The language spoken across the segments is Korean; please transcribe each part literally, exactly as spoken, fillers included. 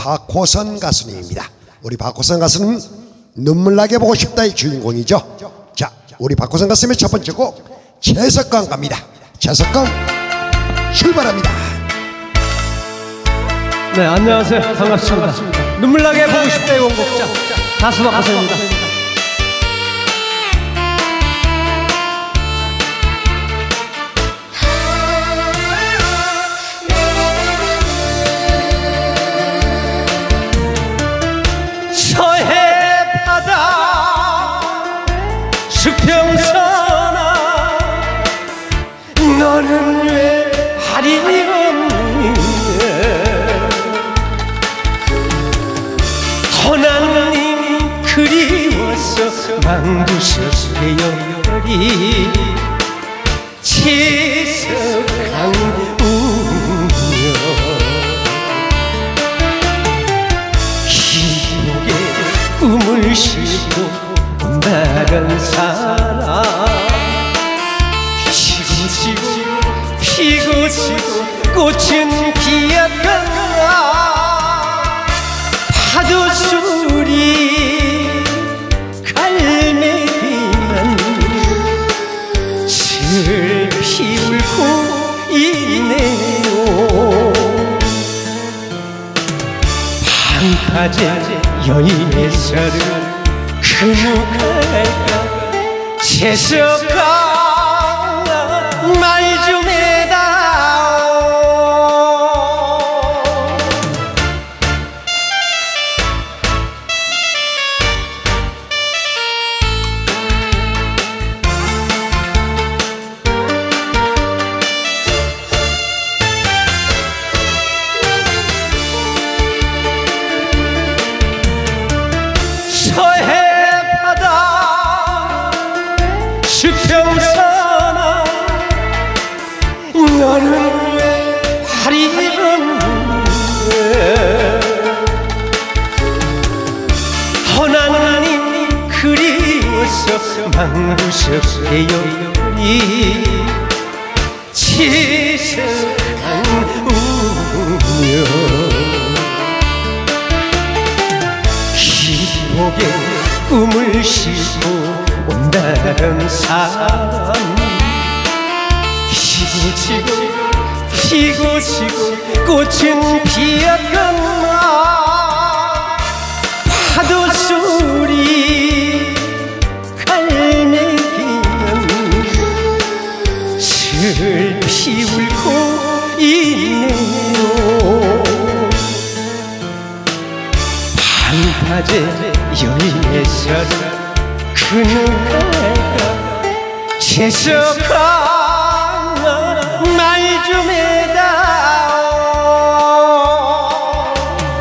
박호선 가수님입니다. 우리 박호선 가수님 눈물나게 보고 싶다의 주인공이죠. 자, 우리 박호선 가수님의 첫 번째 곡 채석강 갑니다. 채석강 출발합니다. 네, 안녕하세요. 반갑습니다. 눈물나게 보고 싶다의 원곡자 가수 박호선입니다. 서해 바다 수평선아 너는 왜 할이 없는데 허나님 그리워서 망두셨어요 별이 채석강 우며 희곡에 꿈을 싣고 온다는 사람 피고 지고 피고 지고 꽃은 피었건가 파도 소리 갈매기만 슬피 울고 있네요. 방파제 여인의 서를 그 누가 채석강 말 좀 해다오. 서해 바다 수평선아 너는 왜 할이 없는데 허나님 그리워서 망두셨어요 이 채석강 우며 희곡에 꿈을 싣고 온다는 사람 피고 지고 피고 지고 꽃은 피었건가 파도 소리 갈매기는 슬피 울고 있네요. 방파제 여인의 서를 그 누가 채석강 말 좀 해다오.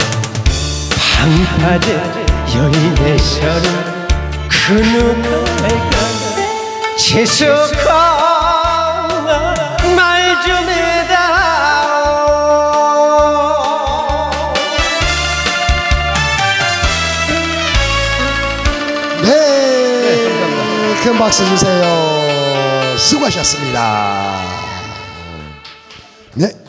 방파제 여인의 서를 그 누가 채석강 말 좀 해다오. 네, 큰 박수 주세요. 수고하셨습니다. 네.